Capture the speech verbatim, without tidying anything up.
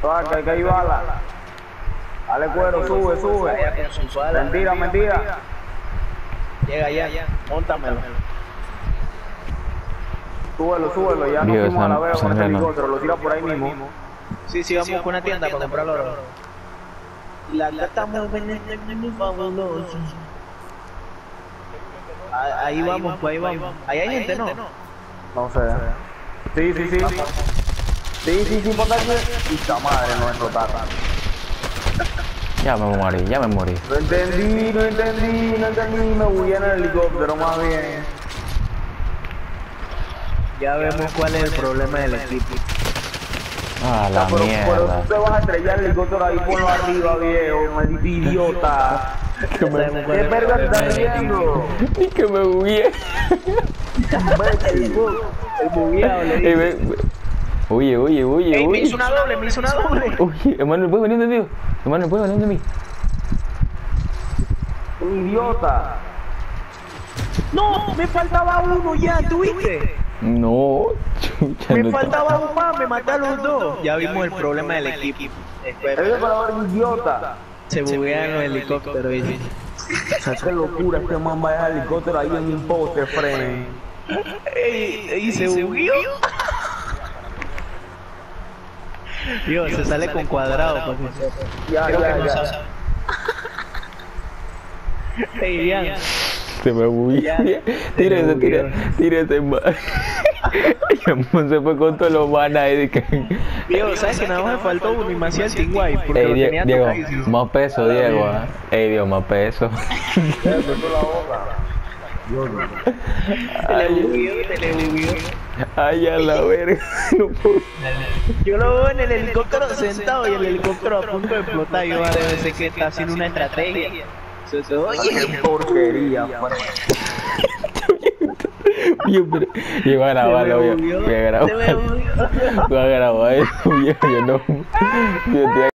Ah, que, que hay bala. Dale cuero, sube, sube. Mentira, mentira. Llega ya, móntamelo. Súbelo, súbelo, ya no Dios, fuimos a la San- vez con San este Reno. helicóptero, lo tira por ahí mismo. Sí, sí, vamos con una tienda para comprar oro. Y la gata mueve muy fabuloso. Ah, Ahí vamos, pues ahí vamos. Ahí hay gente, ¿no? No sé. Sí, sí, sí. Sí, sí, sí, por aquí. Puta madre, no explotaron. Ya me morí, ya me morí. No entendí, no entendí, no entendí. Me huí en el helicóptero, más bien. Ya vemos cuál es el problema del equipo. Ah, Ya, la pero, pero mierda. tú te vas a estrellar el helicóptero ahí por arriba, viejo, maldito idiota. Que me- ¿Qué verga te estás haciendo? Ni que me huye. Imbécil. El bugueado le Ey, dice. ve- ve- Oye, oye, oye, Ey, me hizo oye. una doble, me hizo una doble. Oye, hermano, ¿puedes venir de mí? Hermano, ¿puedes venir de mí? Un idiota. No, me faltaba uno ya, ¿tuviste? No, chucha, Me no. faltaba un más, me mataron los dos. Ya vimos el problema del equipo. Eres para ver idiota. Se buguean los helicópteros, dice. O sea, qué locura, este man va a dejar el helicóptero ahí en un poste, friend. Ey, y se bugueó. Dios, se sale con cuadrado, para que sepa. Ya, Creo que ya, no ya. sabe. Ey, Ian, Se me huye. Ya, Tírese, se tírese, tírese, man. El man se fue con todos los manas ahí de que... Dios, ¿sabes que nada más me faltó uno y me hacía el Tingway? Porque Ey, lo Die- tenía Diego, tocadísimo. más peso, Diego. ah. Ey, Dios, más peso. Se le bugueó, se le bugueó. Ay, a la verga. No puedo. Yo lo veo en el helicóptero sentado y el helicóptero a punto de explotar. Yo debe ser que está haciendo una estrategia. Se- se- Oye, Qué porquería, friend. Yo, pero, yo voy a grabarlo, voy a, voy a se me grabar. bugueó. Voy a grabar eso, viejo, yo no. Yo te